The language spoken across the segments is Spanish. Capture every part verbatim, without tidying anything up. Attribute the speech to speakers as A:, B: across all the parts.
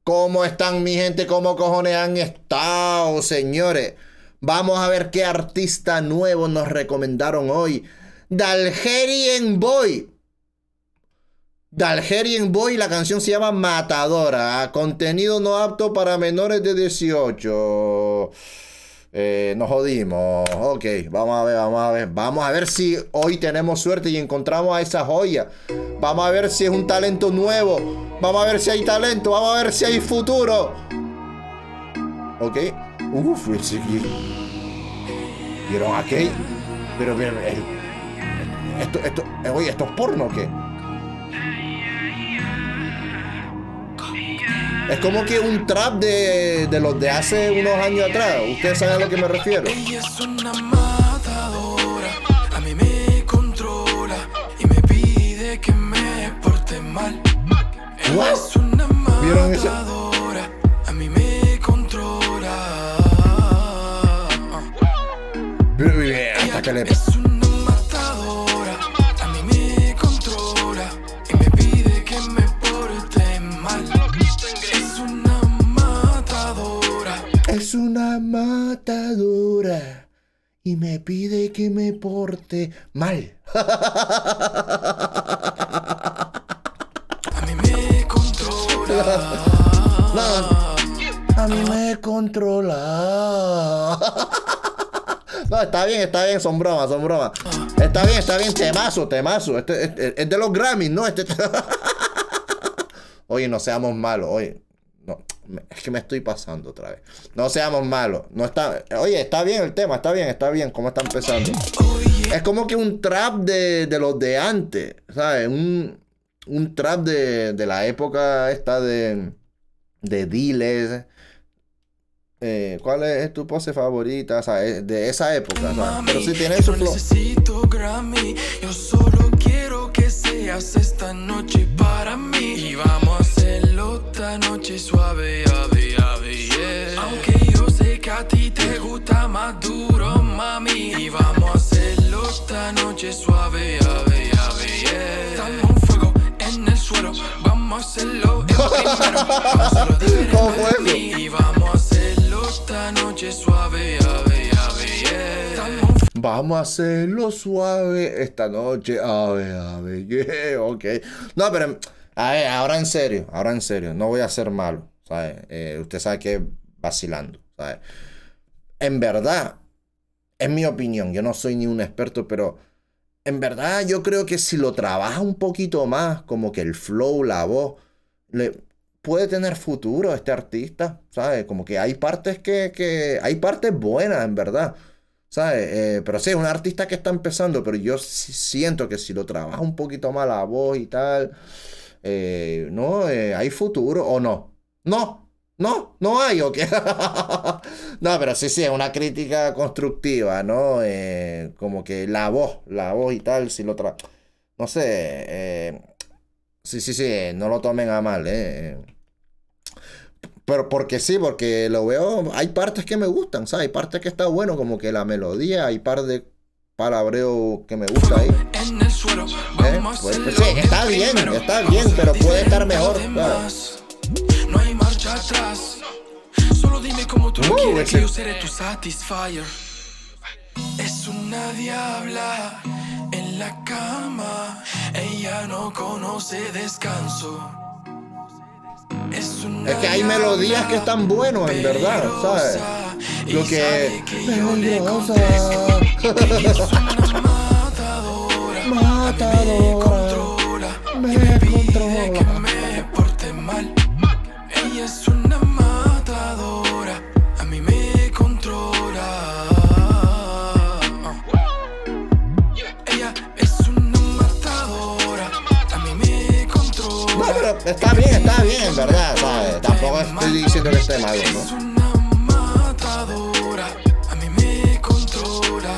A: ¿Cómo están mi gente? ¿Cómo cojones han estado, señores? Vamos a ver qué artista nuevo nos recomendaron hoy. D'Algerien Boy. D'Algerien Boy, la canción se llama Matadora. Contenido no apto para menores de dieciocho. Eh, nos jodimos. Ok, vamos a ver, vamos a ver. Vamos a ver si hoy tenemos suerte y encontramos a esa joya. Vamos a ver si es un talento nuevo. Vamos a ver si hay talento. Vamos a ver si hay futuro. Ok. Uf, sí. ¿Vieron aquel? Pero, pero, el, esto, esto, oye, ¿esto es porno o qué? Es como que un trap de, de los de hace unos años atrás. Ustedes saben a lo que me refiero.
B: Ella es una matadora, a mí me controla y me pide que me porte mal. Ella es una matadora, a mí me controla.
A: Hasta que le...
B: Es una matadora, a mí me controla y me pide que me porte mal. Es una matadora.
A: Es una matadora y me pide que me porte mal.
B: A mí me controla.
A: No, a mí me controla. No, está bien, está bien, son bromas, son bromas. Está bien, está bien, temazo, temazo. Este, este, es de los Grammys, ¿no? Este... Oye, no seamos malos, oye. No, es que me estoy pasando otra vez. No seamos malos. No está, oye, está bien el tema, está bien, está bien. ¿Cómo está empezando? Es como que un trap de, de los de antes, ¿sabes? Un, un trap de, de la época esta de, de Diles. Eh, ¿Cuál es tu pose favorita? O sea, de esa época, ¿sabes? Pero si tiene su flow.
B: Necesito Grammy, yo solo quiero que seas esta noche para mí. Y vamos a hacerlo esta noche suave, ave, ave, yeah. Aunque yo sé que a ti te gusta más duro, mami. Y vamos a hacerlo esta noche suave, ave, ave, yeah. Estamos en fuego en el suelo, vamos a hacerlo en primero. Vamos a hacerlo diferente, y vamos a hacerlo esta noche suave, ave, ave, yeah.
A: Vamos a hacerlo suave esta noche, ave, ave, yeah, ok. No, pero, a ver, ahora en serio, ahora en serio, no voy a ser malo, ¿sabes? Eh, usted sabe que vacilando, ¿sabes? En verdad, es mi opinión, yo no soy ni un experto, pero en verdad yo creo que si lo trabaja un poquito más, como que el flow, la voz, le... puede tener futuro este artista, ¿sabes? Como que hay partes que, que hay partes buenas, en verdad, ¿sabes? Eh, pero sí, es un artista que está empezando, pero yo sí siento que si lo trabaja un poquito más la voz y tal, eh, no, eh, hay futuro, ¿o no? No, no, no hay, ¿o qué? No, pero sí, sí, es una crítica constructiva, ¿no? Eh, como que la voz, la voz y tal, si lo trabaja, no sé, eh, sí, sí, sí, no lo tomen a mal, ¿eh? Pero porque sí, porque lo veo, hay partes que me gustan, ¿sabes? Hay partes que está bueno, como que la melodía, hay par de palabreo que me gusta ahí.
B: En el suelo,
A: ¿Eh? Pues, pues sí, está bien, está bien, pero puede estar mejor, ¿sabes?
B: No hay marcha atrás. Solo dime cómo tú
A: Uh,
B: quieres
A: ese-
B: que yo seré tu satisfier. Es una diabla en la cama. Ella no conoce descanso. Es, una
A: Es que hay melodías que están buenos, en verdad, ¿sabes? Lo que...
B: Peligrosa. Ella es una matadora.
A: Matadora.
B: Me
A: Me
B: pide que
A: controla.
B: me porte mal. Ella es una matadora, a mí me controla. Ella es una matadora, a mí me controla.
A: No, pero está bien, está bien, en verdad, ¿sabes? Tampoco estoy diciendo que esté malo,
B: Es
A: ¿no?
B: una matadora, a mí me controla.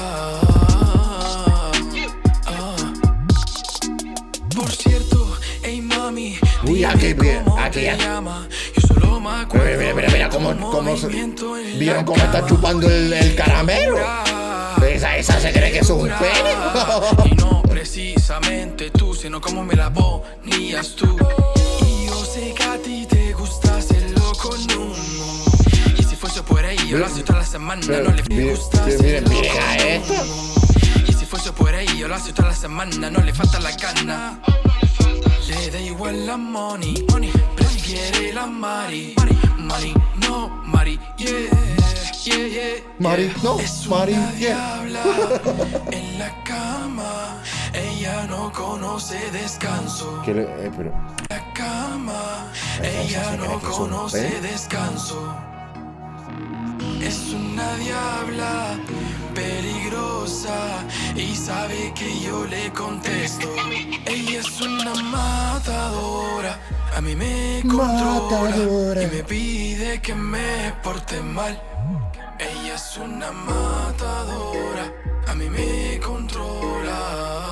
B: Ah. Por cierto, hey mami,
A: Uy, aquí,
B: dime cómo
A: aquí,
B: te
A: aquí.
B: llama. Yo solo me acuerdo
A: Mira, mira, mira, mira cómo,
B: de tu
A: cómo se-
B: movimiento en
A: ¿Vieron
B: la
A: cómo está
B: cama?
A: chupando el, el caramelo? Esa, esa se cree que es un pene.
B: Y no precisamente tú, sino como me la ponías tú. Y yo sé que a ti te gusta hacerlo yo la hago toda la semana, no le
A: Miren,
B: gusta.
A: sí, miren, miren a esto.
B: Y si fuese por ahí, yo la hago toda la semana, no le falta la gana. Le da igual la money, money, prefiere la mari. Money, no, mari, yeah, yeah, yeah.
A: Mari, no,
B: es
A: Mari,
B: una
A: yeah.
B: diabla en la cama, ella no conoce descanso.
A: ¿Qué le, eh, pero,
B: La cama,
A: Esa
B: ella
A: se cree
B: no
A: que es un
B: conoce
A: pez.
B: descanso. Es una diabla peligrosa y sabe que yo le contesto. Ella es una matadora, a mí me controla
A: Matadora.
B: y me pide que me porte mal. Ella es una matadora, a mí me controla.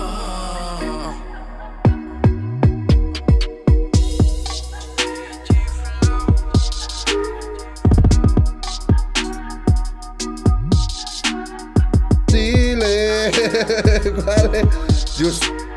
A: Dile. ¿Cuál es? Dios.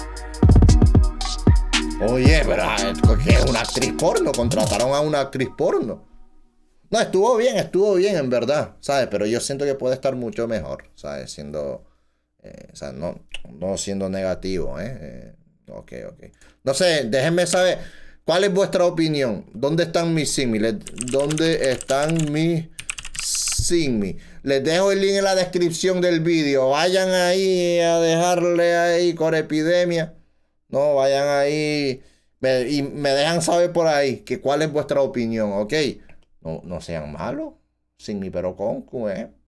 A: Oye, pero ¿qué es una actriz porno? Contrataron a una actriz porno. No, estuvo bien, estuvo bien en verdad, ¿sabes? Pero yo siento que puede estar mucho mejor, ¿sabes? Siendo, eh, o sea, no, no siendo negativo, ¿eh? eh ok, ok. No sé, déjenme saber, ¿cuál es vuestra opinión? ¿Dónde están mis símiles? ¿Dónde están mis símiles? Les dejo el link en la descripción del vídeo. Vayan ahí a dejarle ahí con epidemia. No, vayan ahí me, y me dejan saber por ahí que cuál es vuestra opinión, ¿ok? No, no sean malos, sin mi pero con, ¿eh?